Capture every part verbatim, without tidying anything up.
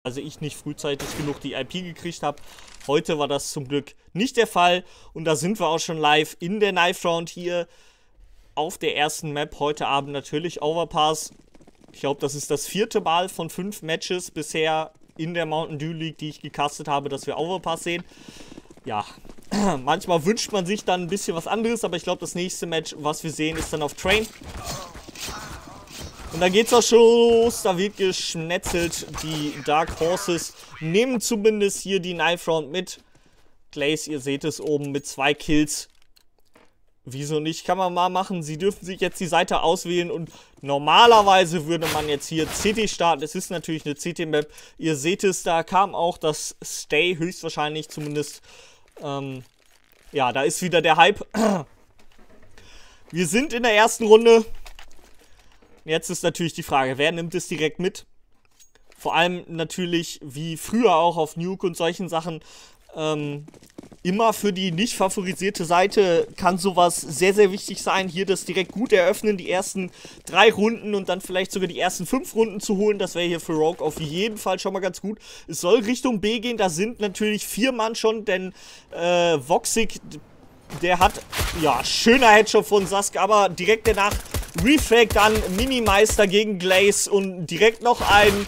Also ich nicht frühzeitig genug die I P gekriegt habe. Heute war das zum Glück nicht der Fall. Und da sind wir auch schon live in der Knife Round hier auf der ersten Map. Heute Abend natürlich Overpass. Ich glaube, das ist das vierte Mal von fünf Matches bisher in der Mountain Dew League, die ich gecastet habe, dass wir Overpass sehen. Ja, manchmal wünscht man sich dann ein bisschen was anderes, aber ich glaube, das nächste Match, was wir sehen, ist dann auf Train. Und da geht's auch schon los, da wird geschnetzelt. Die Dark Horses nehmen zumindest hier die Knife Round mit. Glaze, ihr seht es oben mit zwei Kills. Wieso nicht? Kann man mal machen. Sie dürfen sich jetzt die Seite auswählen und normalerweise würde man jetzt hier C T starten. Es ist natürlich eine C T-Map. Ihr seht es, da kam auch das Stay höchstwahrscheinlich zumindest. Ähm, ja, da ist wieder der Hype. Wir sind in der ersten Runde. Jetzt ist natürlich die Frage, wer nimmt es direkt mit? Vor allem natürlich, wie früher auch auf Nuke und solchen Sachen, ähm, immer für die nicht favorisierte Seite kann sowas sehr, sehr wichtig sein, hier das direkt gut eröffnen, die ersten drei Runden und dann vielleicht sogar die ersten fünf Runden zu holen. Das wäre hier für Rogue auf jeden Fall schon mal ganz gut. Es soll Richtung B gehen, da sind natürlich vier Mann schon, denn äh, Voxic, der hat, ja, schöner Headshot von Sask, aber direkt danach Refrag, dann Minimeister gegen Glaze und direkt noch ein...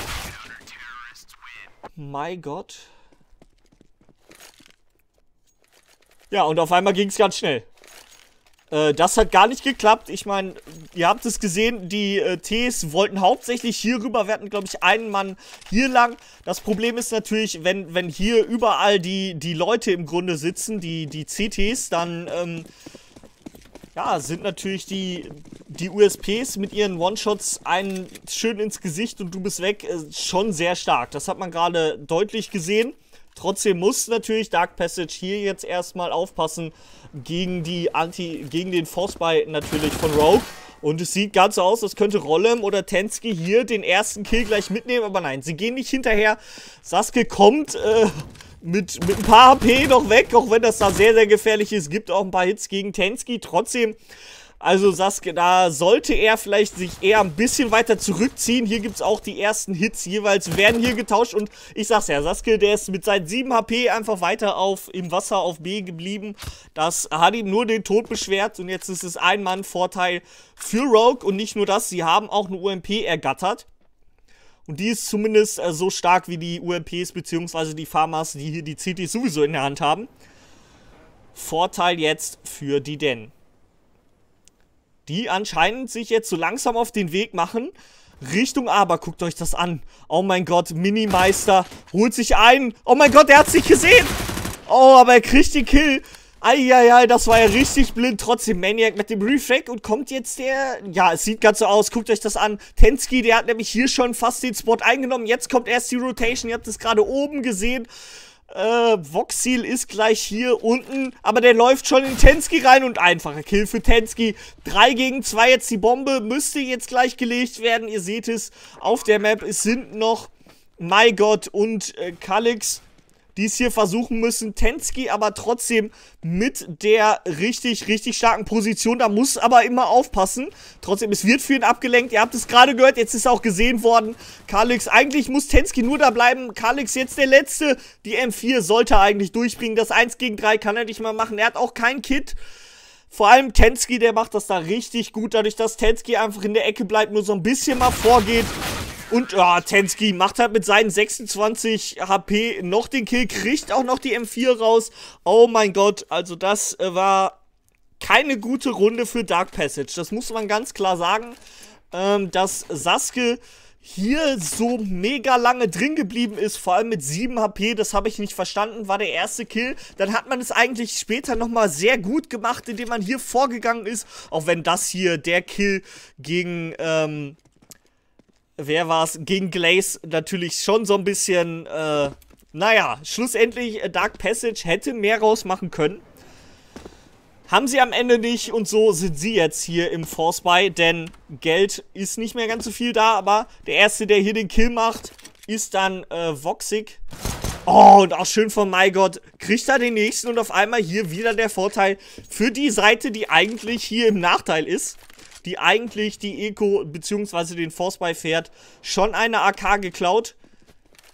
My Gott. Ja, und auf einmal ging es ganz schnell. Äh, das hat gar nicht geklappt. Ich meine, ihr habt es gesehen, die äh, Ts wollten hauptsächlich hier rüber. Wir hatten, glaube ich, einen Mann hier lang. Das Problem ist natürlich, wenn, wenn hier überall die, die Leute im Grunde sitzen, die, die C Ts, dann... Ähm, ja, sind natürlich die, die U S Ps mit ihren One-Shots einen schön ins Gesicht und du bist weg, äh, schon sehr stark. Das hat man gerade deutlich gesehen. Trotzdem muss natürlich Dark Passage hier jetzt erstmal aufpassen gegen die Anti, gegen den Force-Buy natürlich von Rogue. Und es sieht ganz so aus, als könnte Rollem oder Tensky hier den ersten Kill gleich mitnehmen. Aber nein, sie gehen nicht hinterher. Sasuke kommt äh, mit, mit ein paar H P noch weg, auch wenn das da sehr, sehr gefährlich ist. Gibt auch ein paar Hits gegen Tensky. Trotzdem, also Sasuke, da sollte er vielleicht sich eher ein bisschen weiter zurückziehen. Hier gibt es auch die ersten Hits jeweils, werden hier getauscht. Und ich sag's ja, Sasuke, der ist mit seinen sieben H P einfach weiter auf, im Wasser auf B geblieben. Das hat ihm nur den Tod beschwert. Und jetzt ist es ein Mann-Vorteil für Rogue. Und nicht nur das, sie haben auch eine U M P ergattert. Und die ist zumindest äh, so stark wie die U M Ps bzw. die Farmers, die hier die C Ts sowieso in der Hand haben. Vorteil jetzt für die Den. Die anscheinend sich jetzt so langsam auf den Weg machen. Richtung Aber, guckt euch das an. Oh mein Gott, Minimeister holt sich ein. Oh mein Gott, er hat es nicht gesehen. Oh, aber er kriegt den Kill. Eieiei, das war ja richtig blind. Trotzdem Maniac mit dem Refrag und kommt jetzt der... Ja, es sieht ganz so aus. Guckt euch das an. Tensky, der hat nämlich hier schon fast den Spot eingenommen. Jetzt kommt erst die Rotation. Ihr habt es gerade oben gesehen. Äh, Voxil ist gleich hier unten, aber der läuft schon in Tensky rein und einfacher Kill für Tensky. drei gegen zwei jetzt die Bombe, müsste jetzt gleich gelegt werden. Ihr seht es auf der Map, es sind noch My God und äh, Kalix, die es hier versuchen müssen. Tensky aber trotzdem mit der richtig, richtig starken Position. Da muss aber immer aufpassen. Trotzdem, es wird für ihn abgelenkt. Ihr habt es gerade gehört, jetzt ist auch gesehen worden. Kalix, eigentlich muss Tensky nur da bleiben. Kalix jetzt der Letzte. Die M vier sollte er eigentlich durchbringen. Das eins gegen drei kann er nicht mal machen. Er hat auch kein Kit. Vor allem Tensky, der macht das da richtig gut. Dadurch, dass Tensky einfach in der Ecke bleibt, nur so ein bisschen mal vorgeht. Und ja, Tensky macht halt mit seinen sechsundzwanzig H P noch den Kill, kriegt auch noch die M vier raus. Oh mein Gott, also das äh, war keine gute Runde für Dark Passage. Das muss man ganz klar sagen, ähm, dass Sasuke hier so mega lange drin geblieben ist, vor allem mit sieben H P, das habe ich nicht verstanden, war der erste Kill. Dann hat man es eigentlich später nochmal sehr gut gemacht, indem man hier vorgegangen ist, auch wenn das hier der Kill gegen, ähm, wer war es? Gegen Glaze natürlich schon so ein bisschen, äh, naja, schlussendlich Dark Passage hätte mehr rausmachen können. Haben sie am Ende nicht und so sind sie jetzt hier im Force-Buy, denn Geld ist nicht mehr ganz so viel da, aber der Erste, der hier den Kill macht, ist dann äh, Voxic. Oh, und auch schön von My God, kriegt er den nächsten und auf einmal hier wieder der Vorteil für die Seite, die eigentlich hier im Nachteil ist. Die eigentlich die Eco bzw. den Force-Buy fährt, schon eine A K geklaut.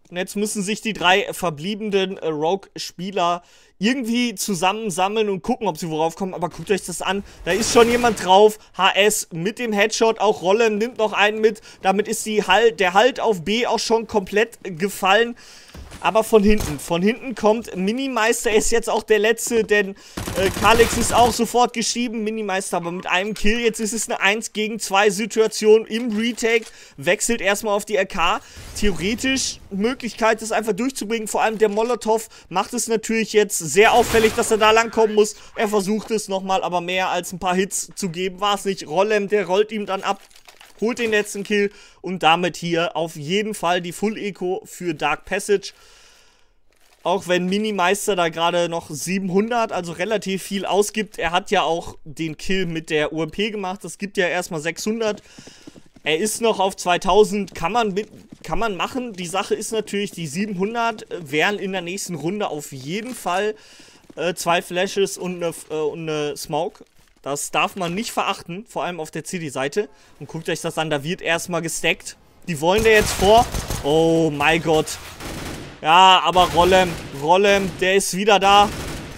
Und jetzt müssen sich die drei verbliebenen äh, Rogue-Spieler irgendwie zusammensammeln und gucken, ob sie worauf kommen. Aber guckt euch das an. Da ist schon jemand drauf. H S mit dem Headshot. Auch Rollem nimmt noch einen mit. Damit ist die halt, der Halt auf B auch schon komplett gefallen. Aber von hinten. Von hinten kommt Minimeister. Ist jetzt auch der Letzte, denn äh, Kalex ist auch sofort geschrieben. Minimeister aber mit einem Kill. Jetzt ist es eine eins gegen zwei Situation im Retake. Wechselt erstmal auf die R K. Theoretisch Möglichkeit, das einfach durchzubringen. Vor allem der Molotov macht es natürlich jetzt sehr auffällig, dass er da langkommen muss. Er versucht es nochmal, aber mehr als ein paar Hits zu geben war es nicht. Rollem, der rollt ihm dann ab. Holt den letzten Kill und damit hier auf jeden Fall die Full Eco für Dark Passage. Auch wenn Minimeister da gerade noch siebenhundert, also relativ viel ausgibt. Er hat ja auch den Kill mit der U M P gemacht. Das gibt ja erstmal sechshundert. Er ist noch auf zweitausend, kann man, mit, kann man machen. Die Sache ist natürlich, die siebenhundert wären in der nächsten Runde auf jeden Fall äh, zwei Flashes und eine, äh, und eine Smoke. Das darf man nicht verachten, vor allem auf der C D-Seite. Und guckt euch das an, da wird erstmal gestackt. Die wollen da jetzt vor. Oh mein Gott. Ja, aber Rollem, Rollem, der ist wieder da.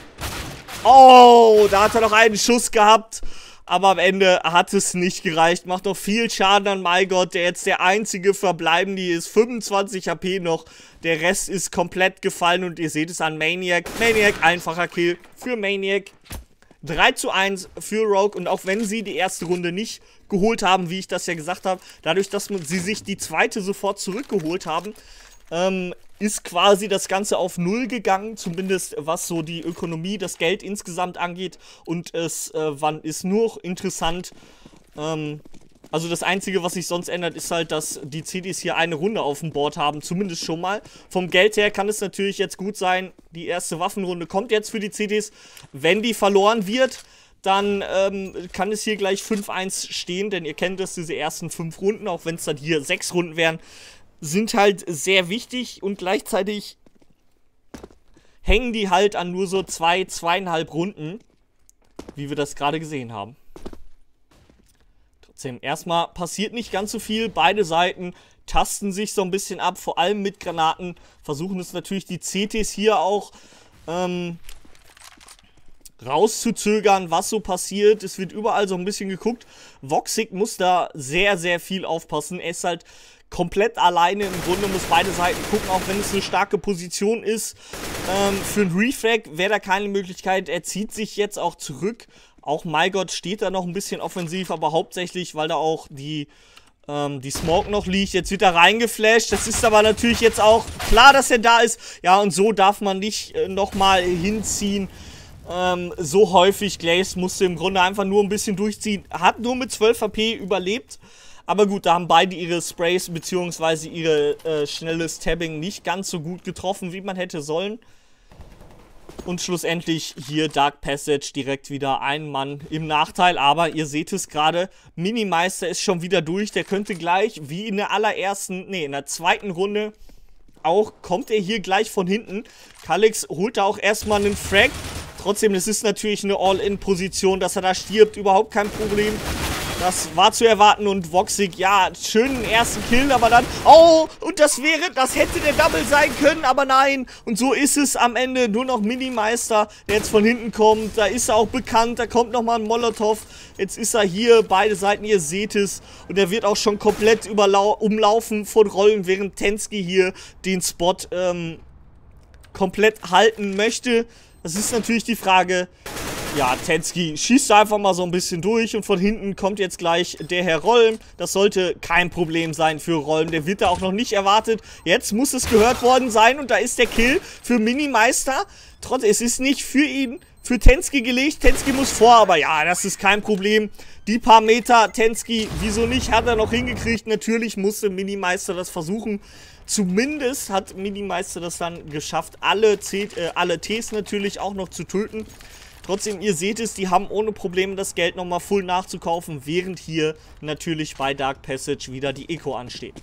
Oh, da hat er noch einen Schuss gehabt. Aber am Ende hat es nicht gereicht. Macht noch viel Schaden an MyGod, der jetzt der einzige Verbleibende ist. fünfundzwanzig H P noch. Der Rest ist komplett gefallen und ihr seht es an Maniac. Maniac, einfacher Kill für Maniac. drei zu eins für Rogue und auch wenn sie die erste Runde nicht geholt haben, wie ich das ja gesagt habe, dadurch, dass sie sich die zweite sofort zurückgeholt haben, ähm, ist quasi das Ganze auf Null gegangen, zumindest was so die Ökonomie, das Geld insgesamt angeht und es äh, wann ist nur interessant, ähm, also das Einzige, was sich sonst ändert, ist halt, dass die C Ds hier eine Runde auf dem Board haben, zumindest schon mal. Vom Geld her kann es natürlich jetzt gut sein, die erste Waffenrunde kommt jetzt für die C Ds. Wenn die verloren wird, dann ähm, kann es hier gleich fünf eins stehen, denn ihr kennt das, diese ersten fünf Runden, auch wenn es dann hier sechs Runden wären, sind halt sehr wichtig und gleichzeitig hängen die halt an nur so zwei, zweieinhalb Runden, wie wir das gerade gesehen haben. Erstmal passiert nicht ganz so viel. Beide Seiten tasten sich so ein bisschen ab, vor allem mit Granaten. Versuchen es natürlich die C Ts hier auch ähm, rauszuzögern, was so passiert. Es wird überall so ein bisschen geguckt. Voxic muss da sehr, sehr viel aufpassen. Er ist halt komplett alleine im Grunde, muss beide Seiten gucken, auch wenn es eine starke Position ist. Ähm, für einen Refrag wäre da keine Möglichkeit. Er zieht sich jetzt auch zurück. Auch MyGod steht da noch ein bisschen offensiv, aber hauptsächlich, weil da auch die, ähm, die Smoke noch liegt. Jetzt wird er reingeflasht. Das ist aber natürlich jetzt auch klar, dass er da ist. Ja, und so darf man nicht äh, nochmal hinziehen. Ähm, so häufig. Glaze musste im Grunde einfach nur ein bisschen durchziehen. Hat nur mit zwölf H P überlebt. Aber gut, da haben beide ihre Sprays bzw. ihre äh, schnelles Tabbing nicht ganz so gut getroffen, wie man hätte sollen. Und schlussendlich hier Dark Passage direkt wieder ein Mann im Nachteil. Aber ihr seht es gerade, Minimeister ist schon wieder durch. Der könnte gleich, wie in der allerersten, nee, in der zweiten Runde auch, kommt er hier gleich von hinten. Kalex holt da auch erstmal einen Frag. Trotzdem, es ist natürlich eine All-In-Position, dass er da stirbt, überhaupt kein Problem. Das war zu erwarten und Voxic, ja, schönen ersten Kill, aber dann, oh, und das wäre, das hätte der Double sein können, aber nein. Und so ist es am Ende, nur noch Minimeister, der jetzt von hinten kommt, da ist er auch bekannt, da kommt nochmal ein Molotov. Jetzt ist er hier, beide Seiten, ihr seht es, und er wird auch schon komplett umlaufen von Rollen, während Tensky hier den Spot ähm, komplett halten möchte. Das ist natürlich die Frage. Ja, Tensky schießt einfach mal so ein bisschen durch und von hinten kommt jetzt gleich der Herr Rollen. Das sollte kein Problem sein für Rollen. Der wird da auch noch nicht erwartet. Jetzt muss es gehört worden sein und da ist der Kill für Minimeister. Trotzdem, es ist nicht für ihn, für Tensky gelegt. Tensky muss vor, aber ja, das ist kein Problem. Die paar Meter, Tensky, wieso nicht, hat er noch hingekriegt. Natürlich musste Minimeister das versuchen. Zumindest hat Minimeister das dann geschafft, alle, C äh, alle Ts natürlich auch noch zu töten. Trotzdem, ihr seht es, die haben ohne Probleme das Geld nochmal full nachzukaufen, während hier natürlich bei Dark Passage wieder die Eco ansteht.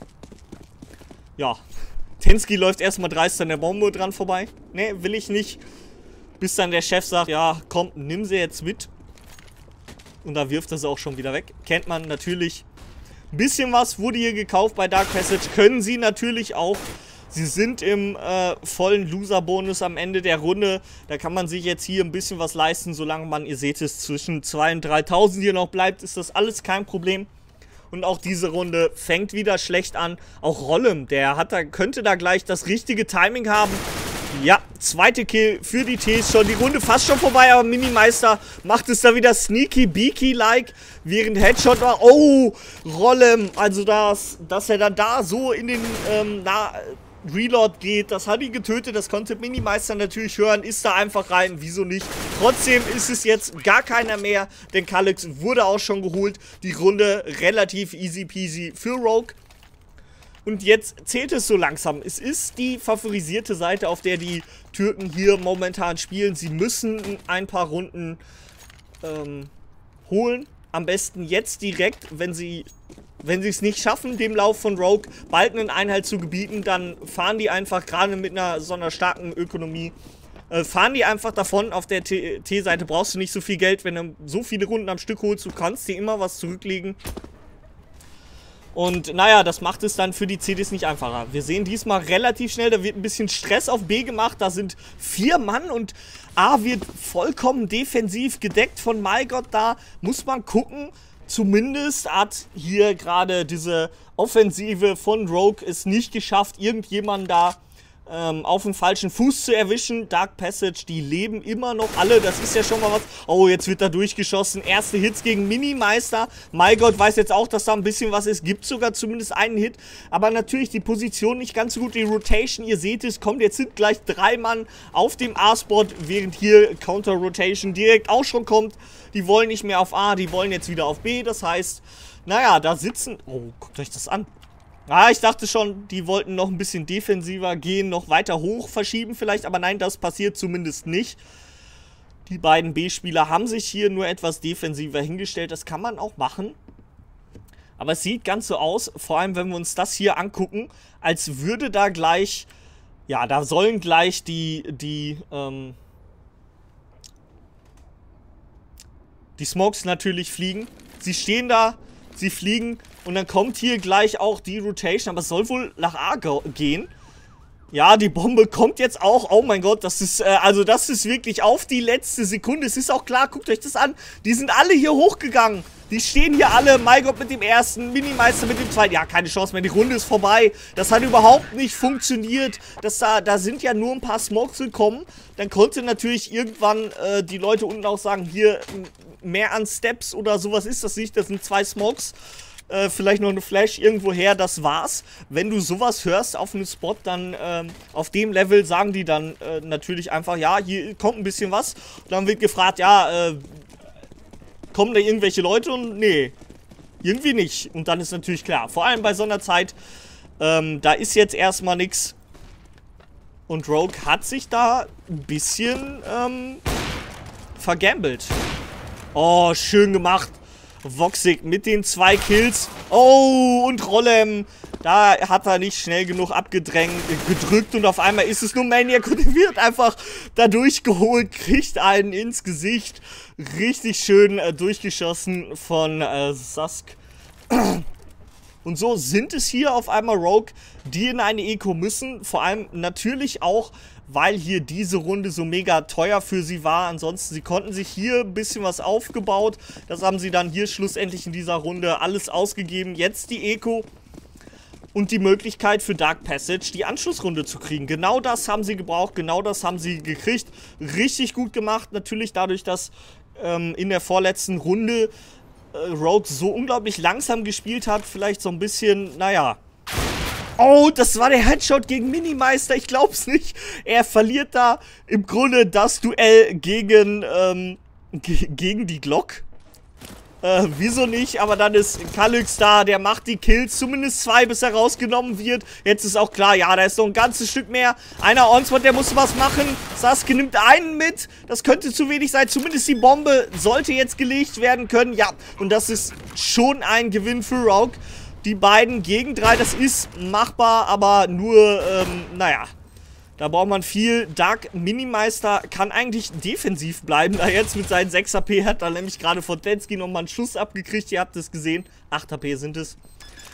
Ja, Tensky läuft erstmal dreist an der Bombe dran vorbei. Ne, will ich nicht. Bis dann der Chef sagt, ja, komm, nimm sie jetzt mit. Und da wirft er sie auch schon wieder weg. Kennt man natürlich. Ein bisschen was wurde hier gekauft bei Dark Passage. Können sie natürlich auch Sie sind im äh, vollen Loser-Bonus am Ende der Runde. Da kann man sich jetzt hier ein bisschen was leisten, solange man, ihr seht es, zwischen zweitausend und dreitausend hier noch bleibt, ist das alles kein Problem. Und auch diese Runde fängt wieder schlecht an. Auch Rollem, der hat da, könnte da gleich das richtige Timing haben. Ja, zweite Kill für die Ts schon. Die Runde fast schon vorbei, aber Minimeister macht es da wieder sneaky-beaky-like. Während Headshot war, oh, Rollem, also das, dass er dann da so in den, ähm, na, Reload geht, das hat ihn getötet, das konnte Minimeister natürlich hören, ist da einfach rein, wieso nicht. Trotzdem ist es jetzt gar keiner mehr, denn Calyx wurde auch schon geholt. Die Runde relativ easy peasy für Rogue. Und jetzt zählt es so langsam. Es ist die favorisierte Seite, auf der die Türken hier momentan spielen. Sie müssen ein paar Runden ähm, holen. Am besten jetzt direkt, wenn sie wenn sie es nicht schaffen, dem Lauf von Rogue bald einen Einhalt zu gebieten, dann fahren die einfach, gerade mit einer so einer starken Ökonomie, äh, fahren die einfach davon. Auf der T-Seite brauchst du nicht so viel Geld, wenn du so viele Runden am Stück holst, du kannst dir immer was zurücklegen. Und naja, das macht es dann für die C Ds nicht einfacher. Wir sehen diesmal relativ schnell, da wird ein bisschen Stress auf B gemacht. Da sind vier Mann und A wird vollkommen defensiv gedeckt von MyGod. Da muss man gucken. Zumindest hat hier gerade diese Offensive von Rogue es nicht geschafft, irgendjemanden da ähm, auf den falschen Fuß zu erwischen. Dark Passage, die leben immer noch alle, das ist ja schon mal was. Oh, jetzt wird da durchgeschossen. Erste Hits gegen Minimeister. MyGod weiß jetzt auch, dass da ein bisschen was ist. Gibt sogar zumindest einen Hit. Aber natürlich die Position nicht ganz so gut. Die Rotation, ihr seht es, kommt, jetzt sind gleich drei Mann auf dem A-Spot, während hier Counter-Rotation direkt auch schon kommt. Die wollen nicht mehr auf A, die wollen jetzt wieder auf B. Das heißt, naja, da sitzen... Oh, guckt euch das an. Ah, ich dachte schon, die wollten noch ein bisschen defensiver gehen, noch weiter hoch verschieben vielleicht, aber nein, das passiert zumindest nicht. Die beiden B-Spieler haben sich hier nur etwas defensiver hingestellt, das kann man auch machen. Aber es sieht ganz so aus, vor allem wenn wir uns das hier angucken, als würde da gleich, ja, da sollen gleich die, die, ähm, die Smokes natürlich fliegen. Sie stehen da, sie fliegen. Und dann kommt hier gleich auch die Rotation, aber es soll wohl nach A gehen. Ja, die Bombe kommt jetzt auch. Oh mein Gott, das ist, äh, also das ist wirklich auf die letzte Sekunde. Es ist auch klar, guckt euch das an. Die sind alle hier hochgegangen. Die stehen hier alle. MyGod mit dem ersten, Minimeister mit dem zweiten. Ja, keine Chance mehr, die Runde ist vorbei. Das hat überhaupt nicht funktioniert. Das da, da sind ja nur ein paar Smokes gekommen. Dann konnte natürlich irgendwann äh, die Leute unten auch sagen, hier mehr an Steps oder sowas ist das nicht. Das sind zwei Smokes. Äh, vielleicht noch eine Flash irgendwo her, das war's. Wenn du sowas hörst auf einem Spot, dann ähm, auf dem Level sagen die dann äh, natürlich einfach, ja, hier kommt ein bisschen was. Und dann wird gefragt, ja, äh, kommen da irgendwelche Leute? Und nee, irgendwie nicht. Und dann ist natürlich klar, vor allem bei so einer Zeit, ähm, da ist jetzt erstmal nichts. Und Rogue hat sich da ein bisschen ähm, vergambelt. Oh, schön gemacht. Voxic mit den zwei Kills. Oh, und Rollem. Da hat er nicht schnell genug abgedrängt, gedrückt und auf einmal ist es nur Maniac und er wird einfach da durchgeholt, kriegt einen ins Gesicht. Richtig schön äh, durchgeschossen von äh, Sask. Und so sind es hier auf einmal Rogue, die in eine Eco müssen. Vor allem natürlich auch, weil hier diese Runde so mega teuer für sie war. Ansonsten, sie konnten sich hier ein bisschen was aufgebaut. Das haben sie dann hier schlussendlich in dieser Runde alles ausgegeben. Jetzt die Eco und die Möglichkeit für Dark Passage, die Anschlussrunde zu kriegen. Genau das haben sie gebraucht, genau das haben sie gekriegt. Richtig gut gemacht. Natürlich dadurch, dass ähm, in der vorletzten Runde äh, Rogue so unglaublich langsam gespielt hat. Vielleicht so ein bisschen, naja... Oh, das war der Headshot gegen Minimeister, ich glaub's nicht. Er verliert da im Grunde das Duell gegen, ähm, ge gegen die Glock. Äh, wieso nicht? Aber dann ist Calyx da, der macht die Kills, zumindest zwei, bis er rausgenommen wird. Jetzt ist auch klar, ja, da ist noch ein ganzes Stück mehr. Einer Onspot, der muss was machen. Sasuke nimmt einen mit. Das könnte zu wenig sein. Zumindest die Bombe sollte jetzt gelegt werden können. Ja, und das ist schon ein Gewinn für Rogue. Die beiden gegen drei, das ist machbar, aber nur, ähm, naja, da braucht man viel. Dark Minimeister kann eigentlich defensiv bleiben, da jetzt mit seinen sechs H P hat er nämlich gerade von Densky nochmal einen Schuss abgekriegt, ihr habt es gesehen, acht H P sind es.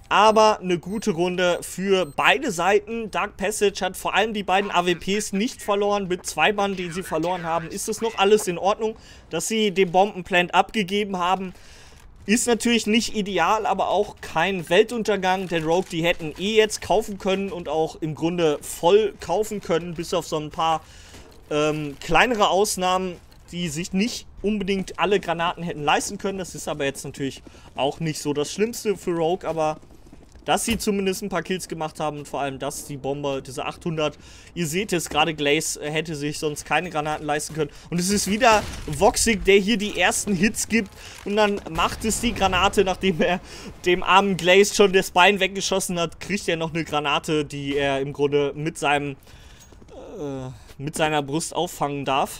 Aber eine gute Runde für beide Seiten. Dark Passage hat vor allem die beiden A W Ps nicht verloren. Mit zwei Mann, die sie verloren haben, ist das noch alles in Ordnung. Dass sie den Bombenplant abgegeben haben, ist natürlich nicht ideal, aber auch kein Weltuntergang. Denn Rogue, die hätten eh jetzt kaufen können und auch im Grunde voll kaufen können. Bis auf so ein paar ähm, kleinere Ausnahmen, die sich nicht unbedingt alle Granaten hätten leisten können. Das ist aber jetzt natürlich auch nicht so das Schlimmste für Rogue, aber dass sie zumindest ein paar Kills gemacht haben und vor allem, dass die Bombe, diese achthundert, ihr seht es, gerade Glaze hätte sich sonst keine Granaten leisten können. Und es ist wieder Voxic, der hier die ersten Hits gibt und dann macht es die Granate, nachdem er dem armen Glaze schon das Bein weggeschossen hat, kriegt er noch eine Granate, die er im Grunde mit seinem, äh, mit seiner Brust auffangen darf.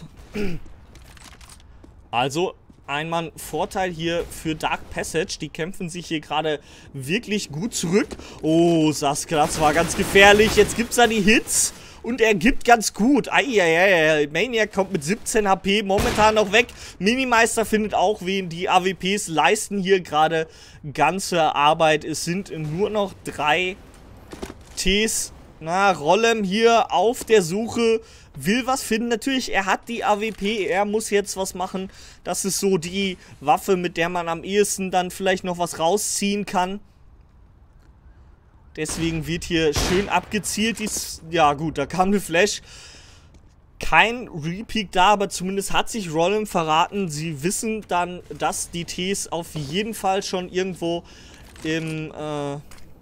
Also ein Mann Vorteil hier für Dark Passage. Die kämpfen sich hier gerade wirklich gut zurück. Oh, Sasuke, das war ganz gefährlich. Jetzt gibt es da die Hits und er gibt ganz gut. Eieiei, Maniac kommt mit siebzehn H P momentan noch weg. Minimeister findet auch wen. Die A W Ps leisten hier gerade ganze Arbeit. Es sind nur noch drei Ts. Na, Rollem hier auf der Suche, will was finden. Natürlich, er hat die A W P, er muss jetzt was machen. Das ist so die Waffe, mit der man am ehesten dann vielleicht noch was rausziehen kann. Deswegen wird hier schön abgezielt. Dies, ja gut, da kam eine Flash. Kein Repeak da, aber zumindest hat sich Rollem verraten. Sie wissen dann, dass die Ts auf jeden Fall schon irgendwo im... Äh,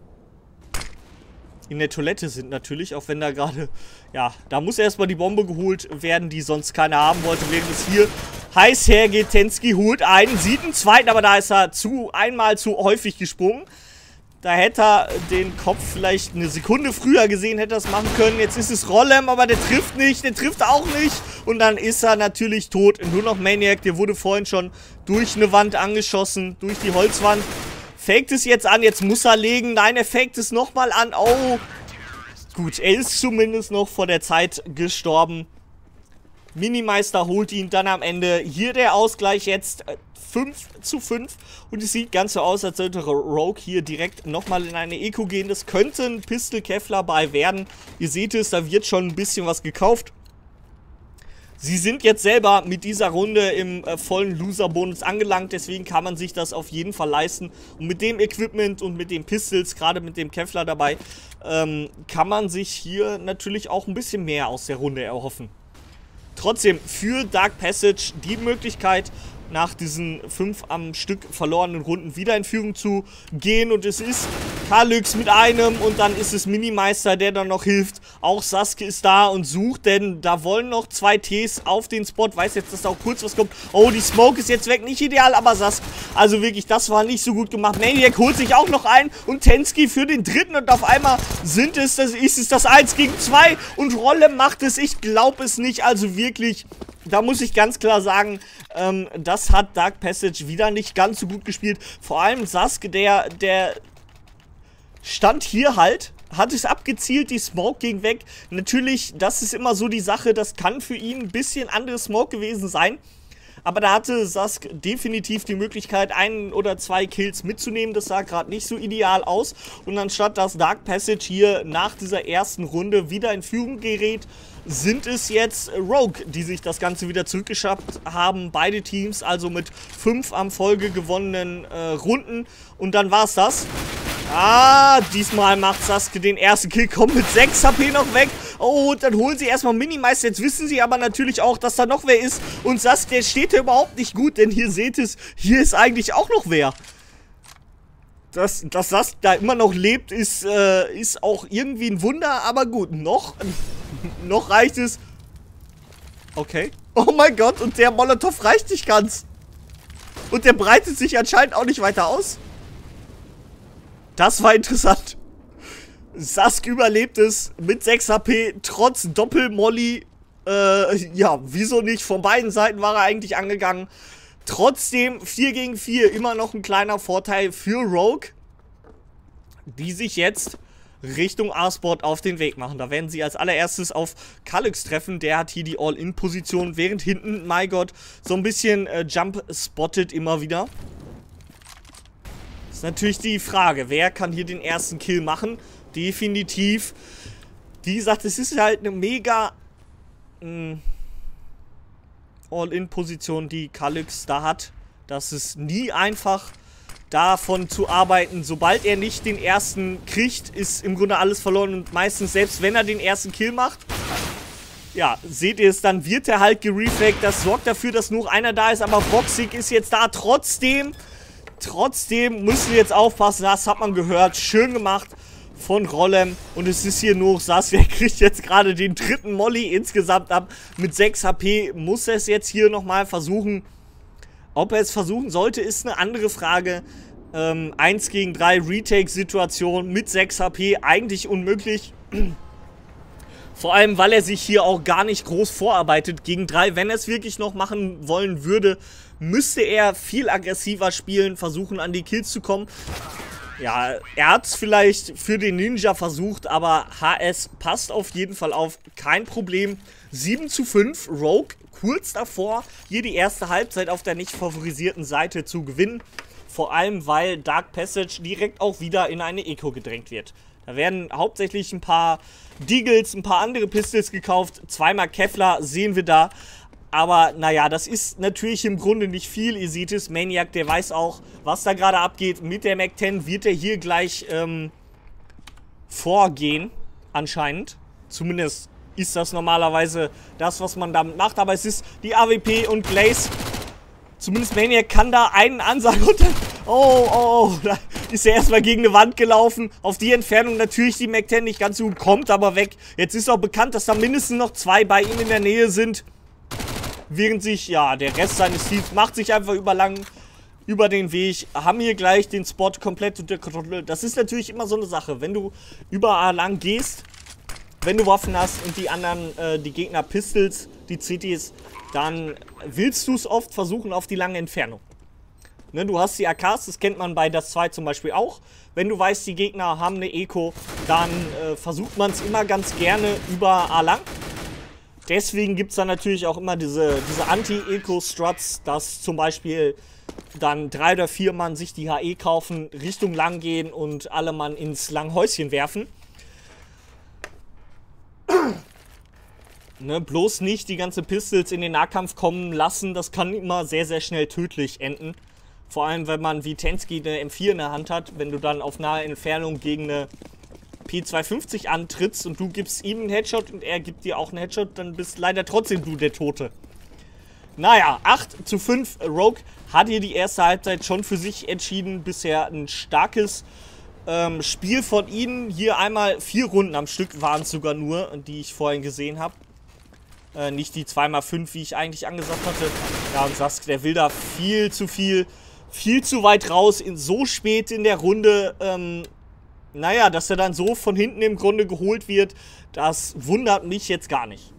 in der Toilette sind natürlich, auch wenn da gerade, ja, da muss erstmal die Bombe geholt werden, die sonst keiner haben wollte, während es hier heiß hergeht. Tensky holt einen, sieht einen zweiten, aber da ist er zu, einmal zu häufig gesprungen. Da hätte er den Kopf vielleicht eine Sekunde früher gesehen, hätte er es machen können. Jetzt ist es Rollem, aber der trifft nicht, der trifft auch nicht. Und dann ist er natürlich tot. Nur noch Maniac, der wurde vorhin schon durch eine Wand angeschossen, durch die Holzwand. Faked es jetzt an, jetzt muss er legen. Nein, er faked es nochmal an. Oh, gut, er ist zumindest noch vor der Zeit gestorben. Minimeister holt ihn dann am Ende. Hier der Ausgleich jetzt fünf zu fünf. Und es sieht ganz so aus, als sollte Rogue hier direkt nochmal in eine Eco gehen. Das könnte ein Pistol Kevlar bei werden. Ihr seht es, da wird schon ein bisschen was gekauft. Sie sind jetzt selber mit dieser Runde im äh, vollen Loser-Bonus angelangt, deswegen kann man sich das auf jeden Fall leisten. Und mit dem Equipment und mit den Pistols, gerade mit dem Kevlar dabei, ähm, kann man sich hier natürlich auch ein bisschen mehr aus der Runde erhoffen. Trotzdem, für Dark Passage die Möglichkeit, nach diesen fünf am Stück verlorenen Runden wieder in Führung zu gehen. Und es ist Kalyx mit einem und dann ist es Minimeister, der dann noch hilft. Auch Sasuke ist da und sucht, denn da wollen noch zwei Ts auf den Spot. Weiß jetzt, dass da auch kurz was kommt. Oh, die Smoke ist jetzt weg. Nicht ideal, aber Sasuke, also wirklich, das war nicht so gut gemacht. Maniac holt sich auch noch ein und Tensky für den dritten und auf einmal sind es, das ist es das eins gegen zwei und Rolle macht es. Ich glaube es nicht, also wirklich... Da muss ich ganz klar sagen, ähm, das hat Dark Passage wieder nicht ganz so gut gespielt. Vor allem Sasuke, der, der stand hier halt, hat es abgezielt, die Smoke ging weg. Natürlich, das ist immer so die Sache, das kann für ihn ein bisschen andere Smoke gewesen sein. Aber da hatte Sasuke definitiv die Möglichkeit, ein oder zwei Kills mitzunehmen. Das sah gerade nicht so ideal aus. Und anstatt dass Dark Passage hier nach dieser ersten Runde wieder in Führung gerät, sind es jetzt Rogue, die sich das Ganze wieder zurückgeschafft haben. Beide Teams also mit fünf am Folge gewonnenen äh, Runden. Und dann war es das. Ah, diesmal macht Sasuke den ersten Kill, kommt mit sechs H P noch weg. Oh, und dann holen sie erstmal Minimeister. Jetzt wissen sie aber natürlich auch, dass da noch wer ist. Und Sasuke, der steht da überhaupt nicht gut, denn hier seht es, hier ist eigentlich auch noch wer. Dass, dass Sasuke da immer noch lebt, ist, äh, ist auch irgendwie ein Wunder, aber gut, noch, noch reicht es. Okay. Oh mein Gott, und der Molotow reicht nicht ganz. Und der breitet sich anscheinend auch nicht weiter aus. Das war interessant. Sasuke überlebt es mit sechs H P, trotz Doppel-Molly. Äh, ja, wieso nicht? Von beiden Seiten war er eigentlich angegangen. Trotzdem vier gegen vier, immer noch ein kleiner Vorteil für Rogue, die sich jetzt Richtung A-Spot auf den Weg machen. Da werden sie als allererstes auf Kalyx treffen. Der hat hier die All-In-Position, während hinten, mein Gott, so ein bisschen äh, Jump spottet immer wieder. Ist natürlich die Frage, wer kann hier den ersten Kill machen? Definitiv. Wie gesagt, es ist halt eine mega All-In-Position, die Calyx da hat. Das ist nie einfach, davon zu arbeiten. Sobald er nicht den ersten kriegt, ist im Grunde alles verloren. Und meistens, selbst wenn er den ersten Kill macht, ja, seht ihr es, dann wird er halt gerefragt. Das sorgt dafür, dass nur einer da ist. Aber Voxic ist jetzt da. Trotzdem, trotzdem müssen wir jetzt aufpassen. Das hat man gehört. Schön gemacht von Rollem. Und es ist hier nur Saskia, kriegt jetzt gerade den dritten Molly insgesamt ab. Mit sechs H P muss er es jetzt hier nochmal versuchen. Ob er es versuchen sollte, ist eine andere Frage. Ähm, eins gegen drei Retake-Situation mit sechs H P, eigentlich unmöglich. Vor allem, weil er sich hier auch gar nicht groß vorarbeitet gegen drei. Wenn er es wirklich noch machen wollen würde, müsste er viel aggressiver spielen, versuchen an die Kills zu kommen. Ja, er hat es vielleicht für den Ninja versucht, aber H S passt auf jeden Fall auf. Kein Problem. sieben zu fünf, Rogue kurz davor, hier die erste Halbzeit auf der nicht favorisierten Seite zu gewinnen. Vor allem, weil Dark Passage direkt auch wieder in eine Eco gedrängt wird. Da werden hauptsächlich ein paar Deagles, ein paar andere Pistols gekauft. Zweimal Kevlar sehen wir da. Aber naja, das ist natürlich im Grunde nicht viel. Ihr seht es, Maniac, der weiß auch, was da gerade abgeht. Mit der Mac zehn wird er hier gleich ähm, vorgehen, anscheinend. Zumindest ist das normalerweise das, was man damit macht. Aber es ist die A W P und Glaze. Zumindest Maniac kann da einen ansagen und dann... Oh, oh, oh, da ist er erstmal gegen eine Wand gelaufen. Auf die Entfernung natürlich die Mac zehn nicht ganz so gut, kommt aber weg. Jetzt ist auch bekannt, dass da mindestens noch zwei bei ihm in der Nähe sind. Während sich, ja, der Rest seines Teams macht sich einfach über lang, über den Weg, haben hier gleich den Spot komplett unter Kontrolle. Das ist natürlich immer so eine Sache, wenn du überall lang gehst, wenn du Waffen hast und die anderen, äh, die Gegner Pistols, die C Ts, dann willst du es oft versuchen auf die lange Entfernung. Ne, du hast die A Ks, das kennt man bei das zwei zum Beispiel auch. Wenn du weißt, die Gegner haben eine Eco, dann äh, versucht man es immer ganz gerne über A lang. Deswegen gibt es dann natürlich auch immer diese, diese Anti-Eco-Struts, dass zum Beispiel dann drei oder vier Mann sich die H E kaufen, Richtung lang gehen und alle Mann ins Langhäuschen werfen. Ne, bloß nicht die ganze Pistols in den Nahkampf kommen lassen, das kann immer sehr, sehr schnell tödlich enden. Vor allem, wenn man wie Tensky eine M vier in der Hand hat, wenn du dann auf nahe Entfernung gegen eine P zweihundertfünfzig antrittst und du gibst ihm einen Headshot und er gibt dir auch einen Headshot, dann bist leider trotzdem du der Tote. Naja, acht zu fünf, Rogue hat hier die erste Halbzeit schon für sich entschieden. Bisher ein starkes ähm, Spiel von ihnen. Hier einmal vier Runden am Stück waren es sogar nur, die ich vorhin gesehen habe. Äh, nicht die zwei mal fünf, wie ich eigentlich angesagt hatte. Ja, und Sask, der will da viel zu viel, viel zu weit raus, in so spät in der Runde. Ähm, naja, dass er dann so von hinten im Grunde geholt wird, das wundert mich jetzt gar nicht.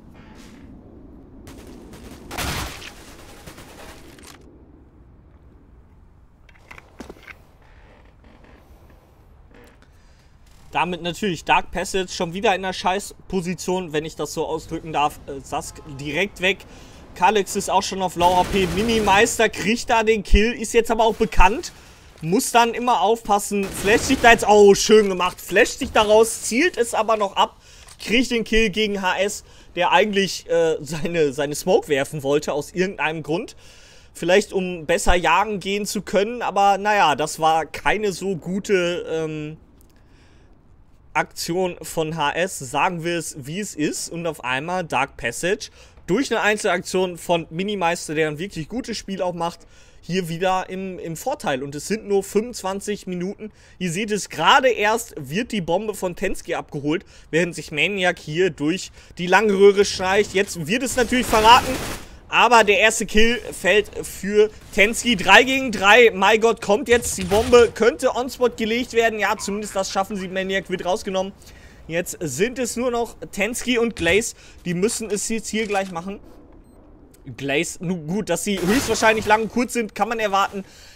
Damit natürlich Dark Passage schon wieder in einer Scheißposition, wenn ich das so ausdrücken darf. Äh, Sask direkt weg. Calyx ist auch schon auf Low H P. Mini-Meister kriegt da den Kill, ist jetzt aber auch bekannt. Muss dann immer aufpassen. Flasht sich da jetzt... Oh, schön gemacht. Flasht sich da raus, zielt es aber noch ab. Kriegt den Kill gegen H S, der eigentlich äh, seine, seine Smoke werfen wollte, aus irgendeinem Grund. Vielleicht um besser jagen gehen zu können, aber naja, das war keine so gute... Ähm, Aktion von H S, sagen wir es, wie es ist. Und auf einmal Dark Passage durch eine Einzelaktion von Minimeister, der ein wirklich gutes Spiel auch macht, hier wieder im, im Vorteil. Und es sind nur fünfundzwanzig Minuten. Ihr seht es, gerade erst wird die Bombe von Tensky abgeholt, während sich Maniac hier durch die lange Röhre schleicht. Jetzt wird es natürlich verraten. Aber der erste Kill fällt für Tensky. drei gegen drei. My God, kommt jetzt. Die Bombe könnte on-spot gelegt werden. Ja, zumindest das schaffen sie. Maniac wird rausgenommen. Jetzt sind es nur noch Tensky und Glaze. Die müssen es jetzt hier gleich machen. Glaze, nun gut, dass sie höchstwahrscheinlich lang und kurz sind, kann man erwarten.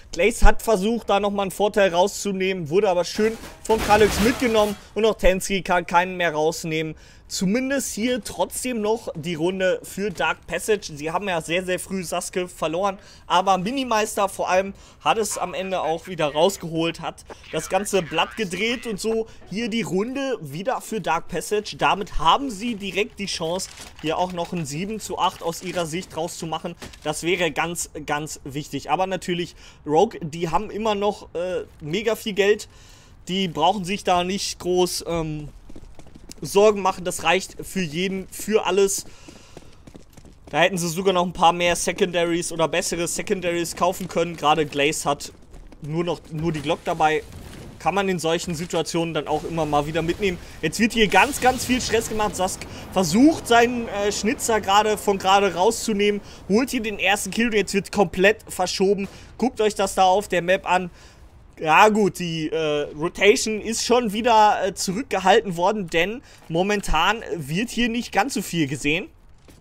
Glaze hat versucht, da nochmal einen Vorteil rauszunehmen, wurde aber schön von Calyx mitgenommen und auch Tensky kann keinen mehr rausnehmen. Zumindest hier trotzdem noch die Runde für Dark Passage. Sie haben ja sehr, sehr früh Sasuke verloren, aber Minimeister vor allem hat es am Ende auch wieder rausgeholt, hat das ganze Blatt gedreht und so. Hier die Runde wieder für Dark Passage. Damit haben sie direkt die Chance, hier auch noch ein sieben zu acht aus ihrer Sicht rauszumachen. Das wäre ganz, ganz wichtig. Aber natürlich, Rogue, die haben immer noch äh, mega viel Geld. Die brauchen sich da nicht groß ähm, Sorgen machen, das reicht für jeden, für alles. Da hätten sie sogar noch ein paar mehr Secondaries oder bessere Secondaries kaufen können. Gerade Glaze hat nur noch nur die Glock dabei. Kann man in solchen Situationen dann auch immer mal wieder mitnehmen. Jetzt wird hier ganz, ganz viel Stress gemacht. Sask versucht seinen äh, Schnitzer gerade von gerade rauszunehmen. Holt hier den ersten Kill und jetzt wird komplett verschoben. Guckt euch das da auf der Map an. Ja gut, die äh, Rotation ist schon wieder äh, zurückgehalten worden, denn momentan wird hier nicht ganz so viel gesehen.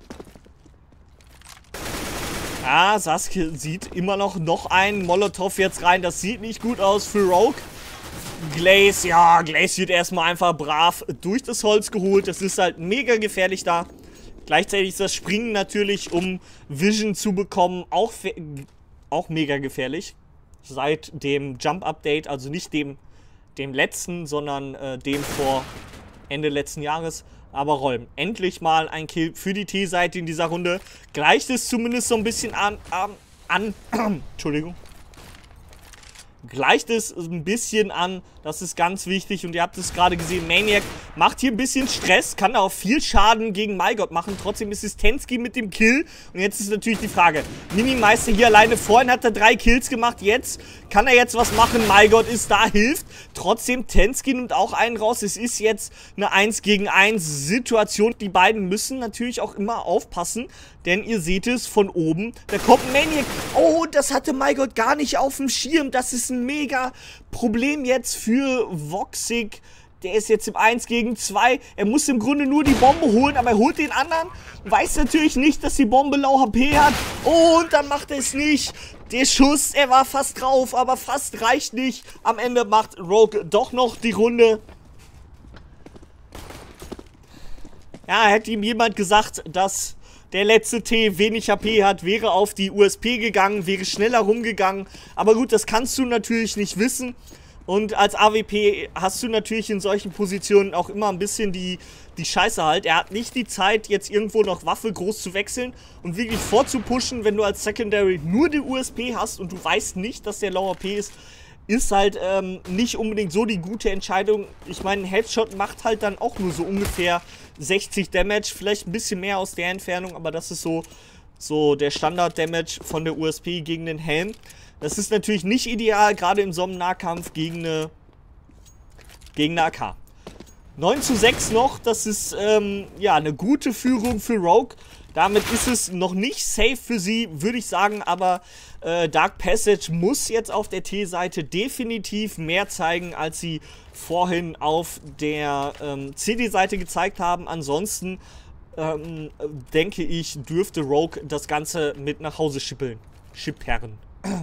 Ja, Sasuke sieht immer noch, noch einen Molotov jetzt rein, das sieht nicht gut aus für Rogue. Glaze, ja, Glaze wird erstmal einfach brav durch das Holz geholt, das ist halt mega gefährlich da. Gleichzeitig ist das Springen natürlich, um Vision zu bekommen, auch, auch mega gefährlich. Seit dem Jump-Update, also nicht dem, dem letzten, sondern äh, dem vor Ende letzten Jahres. Aber Rollen, endlich mal ein Kill für die T-Seite in dieser Runde. Gleicht es zumindest so ein bisschen an, an, an Entschuldigung. Gleicht es ein bisschen an, das ist ganz wichtig und ihr habt es gerade gesehen, Maniac macht hier ein bisschen Stress, kann auch viel Schaden gegen Mygod machen, trotzdem ist es Tensky mit dem Kill und jetzt ist natürlich die Frage, Minimeister hier alleine, vorhin hat er drei Kills gemacht, jetzt kann er jetzt was machen, Mygod ist da, hilft, trotzdem Tensky nimmt auch einen raus, es ist jetzt eine eins gegen eins Situation, die beiden müssen natürlich auch immer aufpassen, denn ihr seht es von oben, da kommt ein Maniac, oh, das hatte Mygod gar nicht auf dem Schirm, das ist ein mega Problem jetzt für Voxic. Der ist jetzt im eins gegen zwei. Er muss im Grunde nur die Bombe holen, aber er holt den anderen. Weiß natürlich nicht, dass die Bombe low H P hat. Und dann macht er es nicht. Der Schuss, er war fast drauf, aber fast reicht nicht. Am Ende macht Rogue doch noch die Runde. Ja, hätte ihm jemand gesagt, dass der letzte T wenig H P hat, wäre auf die U S P gegangen, wäre schneller rumgegangen. Aber gut, das kannst du natürlich nicht wissen. Und als A W P hast du natürlich in solchen Positionen auch immer ein bisschen die, die Scheiße halt. Er hat nicht die Zeit, jetzt irgendwo noch Waffe groß zu wechseln und wirklich vorzupushen, wenn du als Secondary nur die U S P hast und du weißt nicht, dass der Low H P ist. Ist halt ähm, nicht unbedingt so die gute Entscheidung. Ich meine, ein Headshot macht halt dann auch nur so ungefähr sechzig Damage. Vielleicht ein bisschen mehr aus der Entfernung, aber das ist so, so der Standard-Damage von der U S P gegen den Helm. Das ist natürlich nicht ideal, gerade in so einem Nahkampf gegen eine, gegen eine A K. neun zu sechs noch, das ist ähm, ja eine gute Führung für Rogue. Damit ist es noch nicht safe für sie, würde ich sagen, aber äh, Dark Passage muss jetzt auf der T-Seite definitiv mehr zeigen, als sie vorhin auf der ähm, C D-Seite gezeigt haben. Ansonsten ähm, denke ich, dürfte Rogue das Ganze mit nach Hause schippeln. Schippern.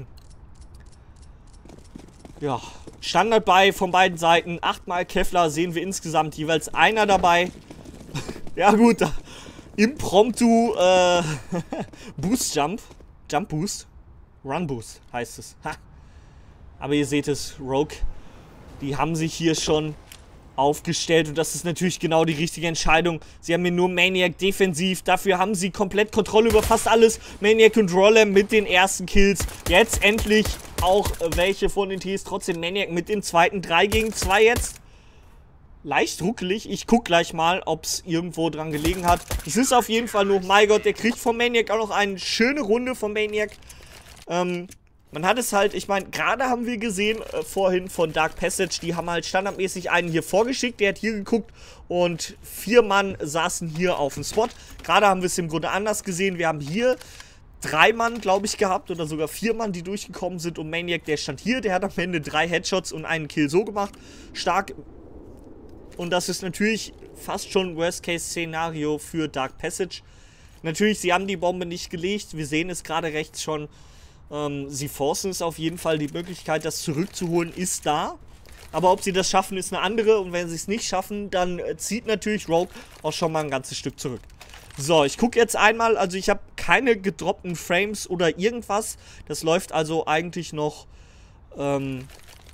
Ja, Standard bei von beiden Seiten. Achtmal Kevlar sehen wir insgesamt jeweils einer dabei. Ja gut, da. Impromptu äh, Boost Jump. Jump Boost. Run Boost heißt es. Ha. Aber ihr seht es, Rogue, die haben sich hier schon aufgestellt und das ist natürlich genau die richtige Entscheidung. Sie haben hier nur Maniac defensiv, dafür haben sie komplett Kontrolle über fast alles. Maniac und Rollem mit den ersten Kills. Jetzt endlich auch welche von den Ts. Trotzdem Maniac mit dem zweiten drei gegen zwei jetzt. Leicht ruckelig. Ich gucke gleich mal, ob es irgendwo dran gelegen hat. Es ist auf jeden Fall nur Mygod. Der kriegt vom Maniac auch noch eine schöne Runde vom Maniac. Ähm, man hat es halt, ich meine, gerade haben wir gesehen, äh, vorhin von Dark Passage, die haben halt standardmäßig einen hier vorgeschickt. Der hat hier geguckt und vier Mann saßen hier auf dem Spot. Gerade haben wir es im Grunde anders gesehen. Wir haben hier drei Mann, glaube ich, gehabt oder sogar vier Mann, die durchgekommen sind. Und Maniac, der stand hier. Der hat am Ende drei Headshots und einen Kill so gemacht. Stark. Und das ist natürlich fast schon Worst-Case-Szenario für Dark Passage. Natürlich, sie haben die Bombe nicht gelegt. Wir sehen es gerade rechts schon. Ähm, sie forcen es auf jeden Fall, die Möglichkeit, das zurückzuholen, ist da. Aber ob sie das schaffen, ist eine andere. Und wenn sie es nicht schaffen, dann äh, zieht natürlich Rogue auch schon mal ein ganzes Stück zurück. So, ich gucke jetzt einmal. Also ich habe keine gedroppten Frames oder irgendwas. Das läuft also eigentlich noch... Ähm,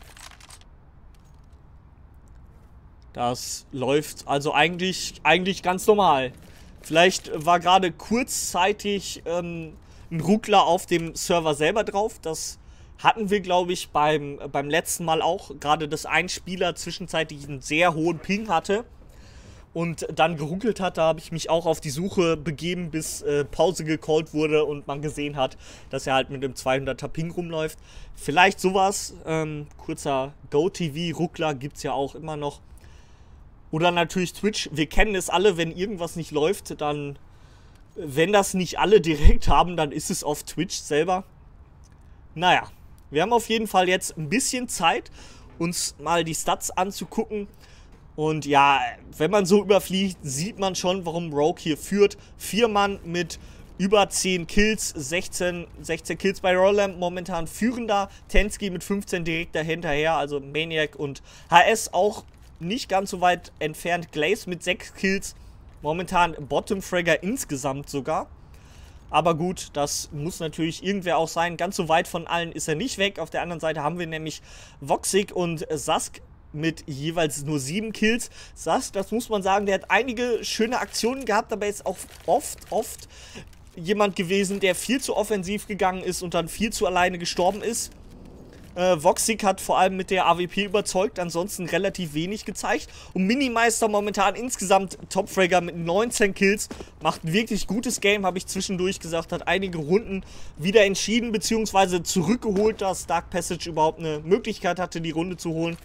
das läuft also eigentlich, eigentlich ganz normal. Vielleicht war gerade kurzzeitig ähm, ein Ruckler auf dem Server selber drauf. Das hatten wir, glaube ich, beim, beim letzten Mal auch. Gerade, dass ein Spieler zwischenzeitlich einen sehr hohen Ping hatte und dann geruckelt hat. Da habe ich mich auch auf die Suche begeben, bis äh, Pause gecallt wurde und man gesehen hat, dass er halt mit dem zweihunderter Ping rumläuft. Vielleicht sowas. Ähm, kurzer GoTV, Ruckler gibt es ja auch immer noch. Oder natürlich Twitch. Wir kennen es alle, wenn irgendwas nicht läuft, dann, wenn das nicht alle direkt haben, dann ist es auf Twitch selber. Naja, wir haben auf jeden Fall jetzt ein bisschen Zeit, uns mal die Stats anzugucken. Und ja, wenn man so überfliegt, sieht man schon, warum Rogue hier führt. Vier Mann mit über zehn Kills, sechzehn, sechzehn Kills bei Roland momentan führender. Tensky mit fünfzehn direkt dahinterher, also Maniac und H S auch nicht ganz so weit entfernt. Glaze mit sechs Kills, momentan Bottom-Fragger insgesamt sogar. Aber gut, das muss natürlich irgendwer auch sein. Ganz so weit von allen ist er nicht weg. Auf der anderen Seite haben wir nämlich Voxic und Sask mit jeweils nur sieben Kills. Sask, das muss man sagen, der hat einige schöne Aktionen gehabt, aber ist auch oft, oft jemand gewesen, der viel zu offensiv gegangen ist und dann viel zu alleine gestorben ist. Äh, Voxic hat vor allem mit der A W P überzeugt, ansonsten relativ wenig gezeigt. Und Minimeister momentan insgesamt Topfragger mit neunzehn Kills. Macht ein wirklich gutes Game, habe ich zwischendurch gesagt. Hat einige Runden wieder entschieden bzw. zurückgeholt, dass Dark Passage überhaupt eine Möglichkeit hatte, die Runde zu holen.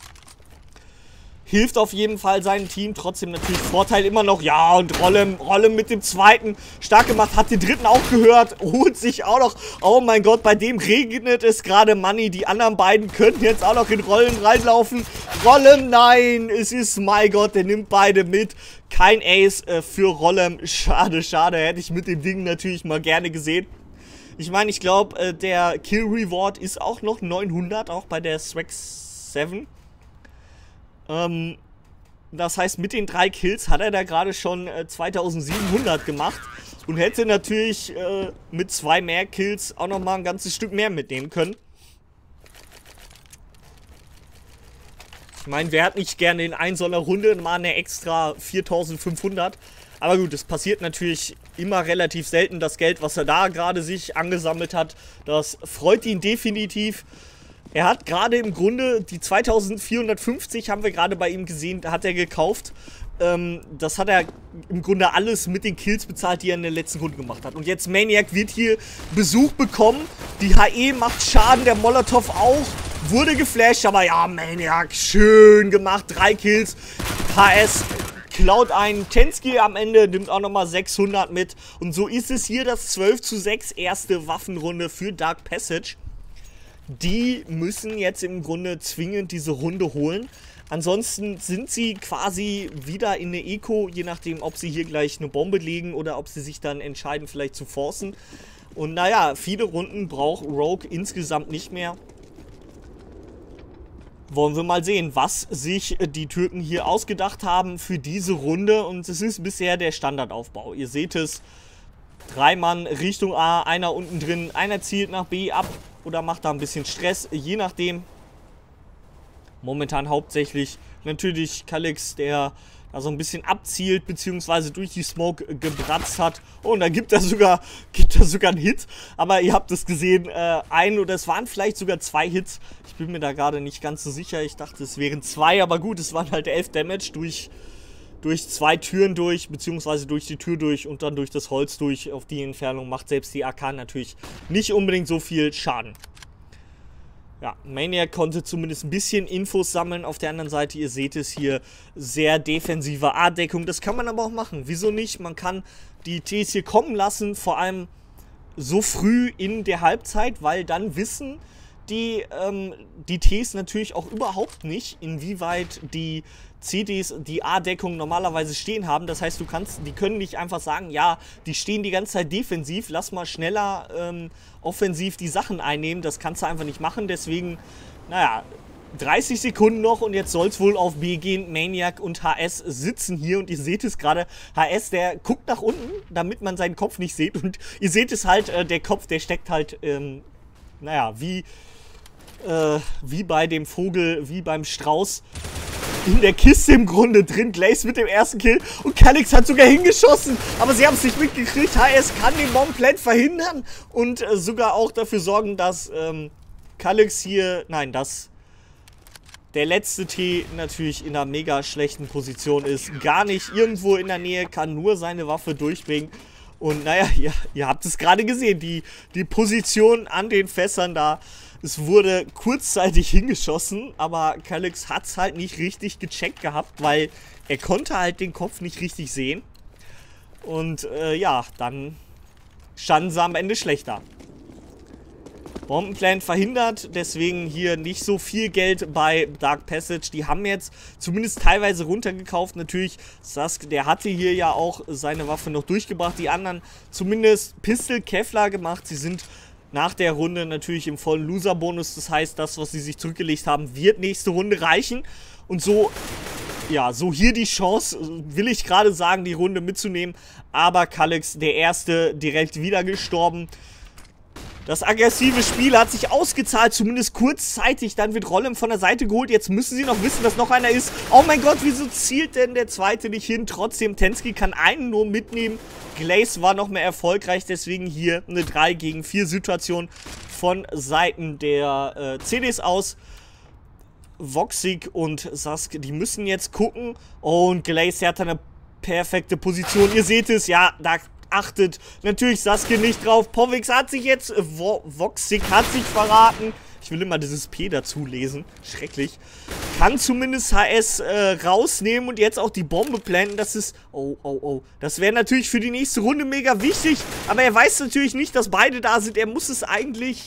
Hilft auf jeden Fall seinem Team, trotzdem natürlich Vorteil immer noch. Ja, und Rollem, Rollem mit dem zweiten stark gemacht, hat den dritten auch gehört, holt sich auch noch. Oh mein Gott, bei dem regnet es gerade Money. Die anderen beiden könnten jetzt auch noch in Rollen reinlaufen. Rollem, nein, es ist, mein Gott, der nimmt beide mit. Kein Ace äh, für Rollem, schade, schade, hätte ich mit dem Ding natürlich mal gerne gesehen. Ich meine, ich glaube, äh, der Kill Reward ist auch noch neunhundert, auch bei der Swag sieben. Ähm, das heißt, mit den drei Kills hat er da gerade schon äh, zweitausendsiebenhundert gemacht und hätte natürlich äh, mit zwei mehr Kills auch nochmal ein ganzes Stück mehr mitnehmen können. Ich meine, wer hat nicht gerne in einer so einer Runde mal eine extra viertausendfünfhundert? Aber gut, es passiert natürlich immer relativ selten. Das Geld, was er da gerade sich angesammelt hat, das freut ihn definitiv. Er hat gerade im Grunde die zweitausendvierhundertfünfzig, haben wir gerade bei ihm gesehen, hat er gekauft. Ähm, das hat er im Grunde alles mit den Kills bezahlt, die er in der letzten Runde gemacht hat. Und jetzt Maniac wird hier Besuch bekommen. Die H E macht Schaden, der Molotov auch. Wurde geflasht, aber ja, Maniac, schön gemacht. Drei Kills. H S klaut einen. Tensky am Ende, nimmt auch nochmal sechshundert mit. Und so ist es hier das zwölf zu sechs erste Waffenrunde für Dark Passage. Die müssen jetzt im Grunde zwingend diese Runde holen. Ansonsten sind sie quasi wieder in der Eco, je nachdem, ob sie hier gleich eine Bombe legen oder ob sie sich dann entscheiden, vielleicht zu forcen. Und naja, viele Runden braucht Rogue insgesamt nicht mehr. Wollen wir mal sehen, was sich die Türken hier ausgedacht haben für diese Runde. Und es ist bisher der Standardaufbau. Ihr seht es, drei Mann Richtung A, einer unten drin, einer zielt nach B ab. Oder macht da ein bisschen Stress, je nachdem. Momentan hauptsächlich natürlich Kalix, der da so ein bisschen abzielt, beziehungsweise durch die Smoke gebratzt hat. Oh, und da gibt er sogar, gibt er sogar einen Hit. Aber ihr habt es gesehen, äh, ein oder es waren vielleicht sogar zwei Hits. Ich bin mir da gerade nicht ganz so sicher. Ich dachte, es wären zwei, aber gut, es waren halt elf Damage durch, durch zwei Türen durch, beziehungsweise durch die Tür durch und dann durch das Holz durch. Auf die Entfernung macht selbst die A K natürlich nicht unbedingt so viel Schaden. Ja, Maniac konnte zumindest ein bisschen Infos sammeln. Auf der anderen Seite, ihr seht es hier, sehr defensive A-Deckung. Das kann man aber auch machen. Wieso nicht? Man kann die Ts hier kommen lassen, vor allem so früh in der Halbzeit, weil dann wissen die, ähm, die Ts natürlich auch überhaupt nicht, inwieweit die C Ds die A-Deckung normalerweise stehen haben. Das heißt, du kannst, die können nicht einfach sagen, ja, die stehen die ganze Zeit defensiv, lass mal schneller ähm, offensiv die Sachen einnehmen. Das kannst du einfach nicht machen. Deswegen, naja, dreißig Sekunden noch und jetzt soll es wohl auf B gehen. Maniac und H S sitzen hier und ihr seht es gerade. H S, der guckt nach unten, damit man seinen Kopf nicht sieht. Und ihr seht es halt, äh, der Kopf, der steckt halt, ähm, naja, wie, äh, wie bei dem Vogel, wie beim Strauß in der Kiste im Grunde drin. Glaze mit dem ersten Kill und Calyx hat sogar hingeschossen, aber sie haben es nicht mitgekriegt. H S kann den Bombplant verhindern und äh, sogar auch dafür sorgen, dass ähm, Calyx hier, nein, dass der letzte T natürlich in einer mega schlechten Position ist. Gar nicht irgendwo in der Nähe, kann nur seine Waffe durchbringen. Und naja, ihr, ihr habt es gerade gesehen, die, die Position an den Fässern da. Es wurde kurzzeitig hingeschossen, aber Calyx hat es halt nicht richtig gecheckt gehabt, weil er konnte halt den Kopf nicht richtig sehen. Und äh, ja, dann standen sie am Ende schlechter. Bombenplant verhindert, deswegen hier nicht so viel Geld bei Dark Passage. Die haben jetzt zumindest teilweise runtergekauft. Natürlich, Sask, der hatte hier ja auch seine Waffe noch durchgebracht. Die anderen zumindest Pistol Kevlar gemacht. Sie sind nach der Runde natürlich im vollen Loser-Bonus. Das heißt, das, was sie sich zurückgelegt haben, wird nächste Runde reichen. Und so, ja, so hier die Chance, will ich gerade sagen, die Runde mitzunehmen. Aber Calyx, der Erste, direkt wieder gestorben. Das aggressive Spiel hat sich ausgezahlt, zumindest kurzzeitig. Dann wird Rollem von der Seite geholt. Jetzt müssen sie noch wissen, dass noch einer ist. Oh mein Gott, wieso zielt denn der Zweite nicht hin? Trotzdem, Tensky kann einen nur mitnehmen. Glaze war noch mehr erfolgreich, deswegen hier eine drei gegen vier Situation von Seiten der äh, C Ds aus. Voxic und Sask, die müssen jetzt gucken. Und Glaze hat eine perfekte Position. Ihr seht es, ja, da achtet natürlich Sasuke nicht drauf. Povix hat sich jetzt, äh, Vo Voxic hat sich verraten. Ich will immer dieses P dazu lesen. Schrecklich. Kann zumindest H S äh, rausnehmen und jetzt auch die Bombe planten. Das ist, oh, oh, oh. Das wäre natürlich für die nächste Runde mega wichtig. Aber er weiß natürlich nicht, dass beide da sind. Er muss es eigentlich...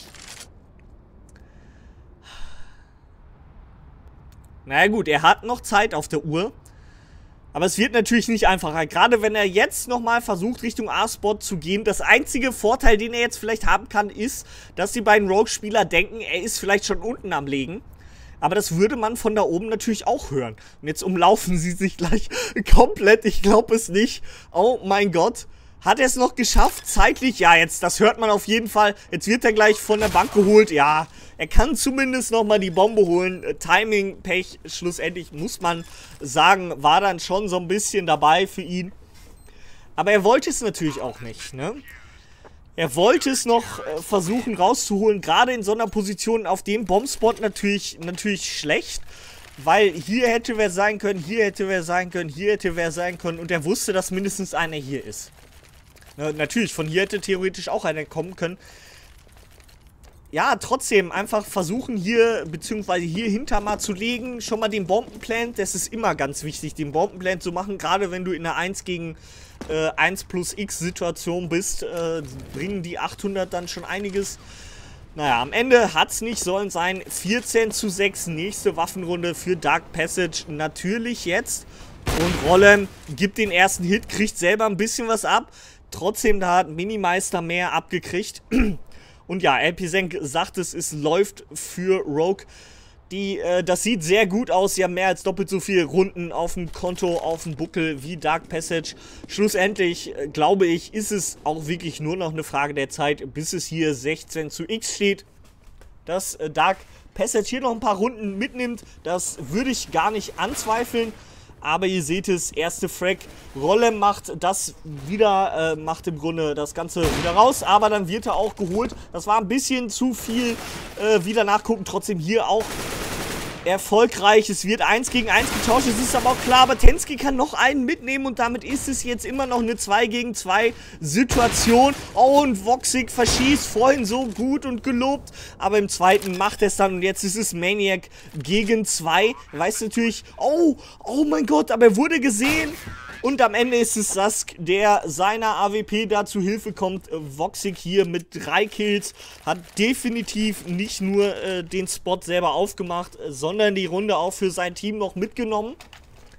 Naja gut, er hat noch Zeit auf der Uhr. Aber es wird natürlich nicht einfacher. Gerade wenn er jetzt nochmal versucht, Richtung A-Spot zu gehen. Das einzige Vorteil, den er jetzt vielleicht haben kann, ist, dass die beiden Rogue-Spieler denken, er ist vielleicht schon unten am Legen. Aber das würde man von da oben natürlich auch hören. Und jetzt umlaufen sie sich gleich komplett. Ich glaube es nicht. Oh mein Gott. Hat er es noch geschafft? Zeitlich? Ja, jetzt, das hört man auf jeden Fall. Jetzt wird er gleich von der Bank geholt. Ja, er kann zumindest nochmal die Bombe holen. Äh, Timing, Pech, schlussendlich muss man sagen, war dann schon so ein bisschen dabei für ihn. Aber er wollte es natürlich auch nicht, ne? Er wollte es noch äh, versuchen rauszuholen. Gerade in so einer Position auf dem Bombspot natürlich, natürlich schlecht. Weil hier hätte wer sein können, hier hätte wer sein können, hier hätte wer sein können. Und er wusste, dass mindestens einer hier ist. Na, natürlich, von hier hätte theoretisch auch einer kommen können. Ja, trotzdem einfach versuchen hier, beziehungsweise hier hinter mal zu legen, schon mal den Bombenplant. Das ist immer ganz wichtig, den Bombenplant zu machen. Gerade wenn du in einer eins gegen eins plus X Situation bist, äh, bringen die achthundert dann schon einiges. Naja, am Ende hat es nicht sollen sein. vierzehn zu sechs, nächste Waffenrunde für Dark Passage. Natürlich jetzt. Und Rollem gibt den ersten Hit, kriegt selber ein bisschen was ab. Trotzdem, da hat Minimeister mehr abgekriegt. Und ja, L P Senk sagt es, es läuft für Rogue. Die, äh, das sieht sehr gut aus. Sie haben mehr als doppelt so viele Runden auf dem Konto, auf dem Buckel wie Dark Passage. Schlussendlich, äh, glaube ich, ist es auch wirklich nur noch eine Frage der Zeit, bis es hier sechzehn zu X steht. Dass äh, Dark Passage hier noch ein paar Runden mitnimmt, das würde ich gar nicht anzweifeln. Aber ihr seht es, erste Frag. Rollem macht das wieder, äh, macht im Grunde das Ganze wieder raus. Aber dann wird er auch geholt. Das war ein bisschen zu viel. Äh, wieder nachgucken. Trotzdem hier auch erfolgreich. Es wird eins gegen eins getauscht. Es ist aber auch klar, aber Tensky kann noch einen mitnehmen. Und damit ist es jetzt immer noch eine zwei gegen zwei Situation. Oh, und Voxic verschießt vorhin so gut und gelobt. Aber im zweiten macht er es dann. Und jetzt ist es Maniac gegen zwei. Er weiß natürlich, oh, oh mein Gott, aber er wurde gesehen. Und am Ende ist es Sask, der seiner A W P da zu Hilfe kommt. Voxic hier mit drei Kills hat definitiv nicht nur äh, den Spot selber aufgemacht, sondern die Runde auch für sein Team noch mitgenommen.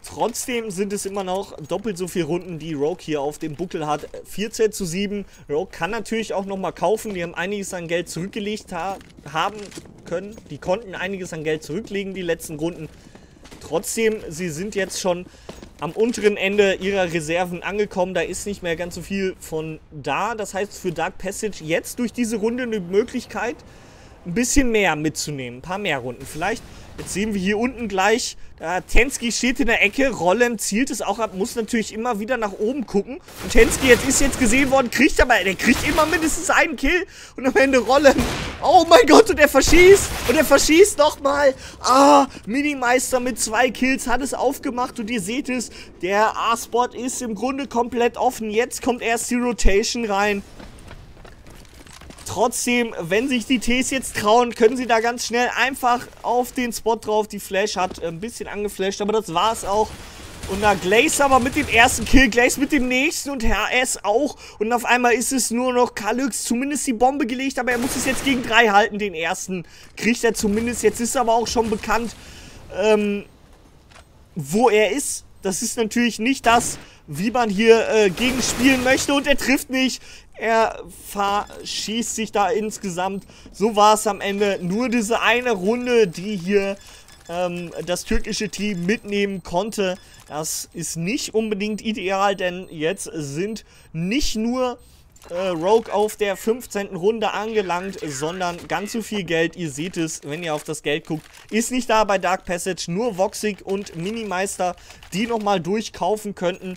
Trotzdem sind es immer noch doppelt so viele Runden, die Rogue hier auf dem Buckel hat. vierzehn zu sieben. Rogue kann natürlich auch nochmal kaufen. Die haben einiges an Geld zurückgelegt ha haben können. Die konnten einiges an Geld zurücklegen, die letzten Runden. Trotzdem, sie sind jetzt schon am unteren Ende ihrer Reserven angekommen. Da ist nicht mehr ganz so viel von da. Das heißt für Dark Passage jetzt durch diese Runde eine Möglichkeit, ein bisschen mehr mitzunehmen. Ein paar mehr Runden. Vielleicht, jetzt sehen wir hier unten gleich, da Tensky steht in der Ecke, Rollem zielt es auch ab, muss natürlich immer wieder nach oben gucken. Und Tensky jetzt ist jetzt gesehen worden, kriegt aber, der kriegt immer mindestens einen Kill. Und am Ende Rollem, oh mein Gott, und er verschießt. Und er verschießt nochmal. Ah, Minimeister mit zwei Kills hat es aufgemacht. Und ihr seht es, der A-Spot ist im Grunde komplett offen. Jetzt kommt erst die Rotation rein. Trotzdem, wenn sich die Ts jetzt trauen, können sie da ganz schnell einfach auf den Spot drauf. Die Flash hat ein bisschen angeflasht, aber das war es auch. Und da Glaze aber mit dem ersten Kill, Glaze mit dem nächsten und H S auch. Und auf einmal ist es nur noch Kalyx, zumindest die Bombe gelegt, aber er muss es jetzt gegen drei halten. Den ersten kriegt er zumindest. Jetzt ist aber auch schon bekannt, ähm, wo er ist. Das ist natürlich nicht das, wie man hier äh, gegen spielen möchte. Und er trifft nicht. Er verschießt sich da insgesamt. So war es am Ende. Nur diese eine Runde, die hier ähm, das türkische Team mitnehmen konnte. Das ist nicht unbedingt ideal, denn jetzt sind nicht nur äh, Rogue auf der fünfzehnten Runde angelangt, sondern ganz so viel Geld. Ihr seht es, wenn ihr auf das Geld guckt, ist nicht da bei Dark Passage. Nur Voxic und Minimeister, die nochmal durchkaufen könnten.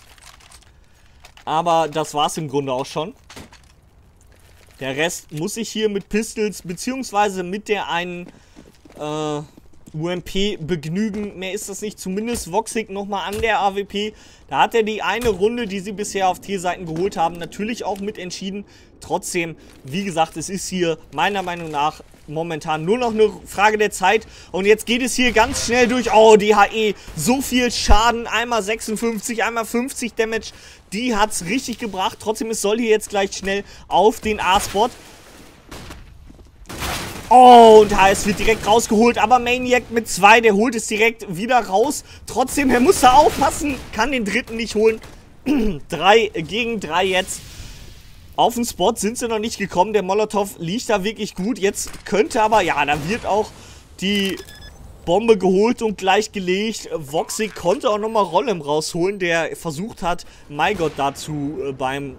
Aber das war's im Grunde auch schon. Der Rest muss sich hier mit Pistols beziehungsweise mit der einen äh, U M P begnügen. Mehr ist das nicht. Zumindest Voxic nochmal an der A W P. Da hat er die eine Runde, die sie bisher auf T-Seiten geholt haben, natürlich auch mitentschieden. Trotzdem, wie gesagt, es ist hier meiner Meinung nach momentan nur noch eine Frage der Zeit. Und jetzt geht es hier ganz schnell durch. Oh, die H E. So viel Schaden. Einmal sechsundfünfzig, einmal fünfzig Damage. Die hat es richtig gebracht. Trotzdem, es soll hier jetzt gleich schnell auf den A-Spot. Oh, und H S wird direkt rausgeholt. Aber Maniac mit zwei, der holt es direkt wieder raus. Trotzdem, er muss da aufpassen. Kann den dritten nicht holen. drei gegen drei jetzt. Auf den Spot sind sie noch nicht gekommen. Der Molotov liegt da wirklich gut. Jetzt könnte aber, ja, da wird auch die Bombe geholt und gleich gelegt. Voxic konnte auch nochmal Rollem rausholen, der versucht hat, MyGod dazu äh, beim,